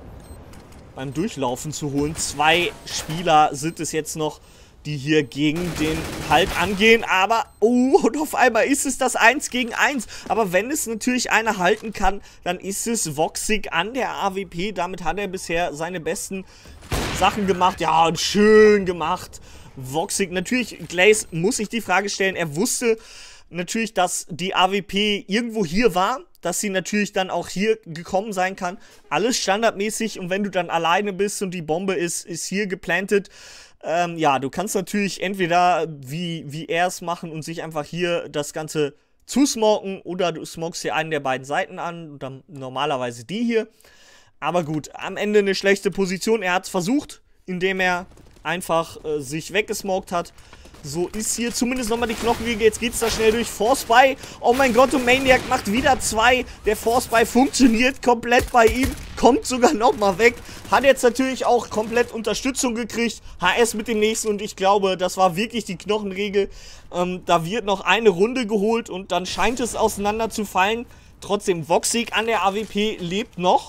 beim Durchlaufen zu holen. Zwei Spieler sind es jetzt noch, die hier gegen den Halt angehen. Aber, oh, und auf einmal ist es das eins gegen eins. Aber wenn es natürlich einer halten kann, dann ist es Voxic an der A W P. Damit hat er bisher seine besten Sachen gemacht. Ja, und schön gemacht. Voxic, natürlich, Glaze muss sich die Frage stellen. Er wusste natürlich, dass die A W P irgendwo hier war. Dass sie natürlich dann auch hier gekommen sein kann. Alles standardmäßig. Und wenn du dann alleine bist und die Bombe ist, ist hier geplantet. Ähm, ja, du kannst natürlich entweder wie, wie er es machen und sich einfach hier das Ganze zusmoken oder du smokst hier einen der beiden Seiten an, dann normalerweise die hier. Aber gut, am Ende eine schlechte Position. Er hat es versucht, indem er einfach äh, sich weggesmoked hat. So ist hier zumindest nochmal die Knochenwiege. Jetzt geht es da schnell durch. Force Buy. Oh mein Gott, und Maniac macht wieder zwei. Der Force Buy funktioniert komplett bei ihm. Kommt sogar nochmal weg. Hat jetzt natürlich auch komplett Unterstützung gekriegt. H S mit dem nächsten. Und ich glaube, das war wirklich die Knochenregel. Ähm, da wird noch eine Runde geholt. Und dann scheint es auseinander zu fallen. Trotzdem, Voxic an der A W P lebt noch.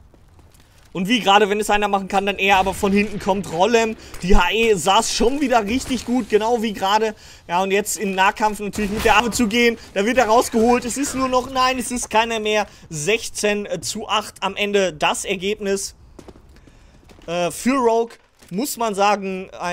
Und wie gerade, wenn es einer machen kann, dann er, aber von hinten kommt Rollem. Die H E saß schon wieder richtig gut, genau wie gerade. Ja, und jetzt im Nahkampf natürlich mit der Waffe zu gehen. Da wird er rausgeholt. Es ist nur noch, nein, es ist keiner mehr. sechzehn zu acht am Ende das Ergebnis. Äh, für Rogue muss man sagen, ein